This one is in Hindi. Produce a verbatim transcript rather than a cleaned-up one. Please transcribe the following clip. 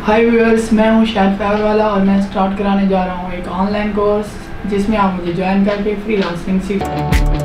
हाय व्यूअर्स, मैं हूँ शाहिद फैवर वाला और मैं स्टार्ट कराने जा रहा हूँ एक ऑनलाइन कोर्स जिसमें आप मुझे ज्वाइन करके फ्रीलांसिंग सीख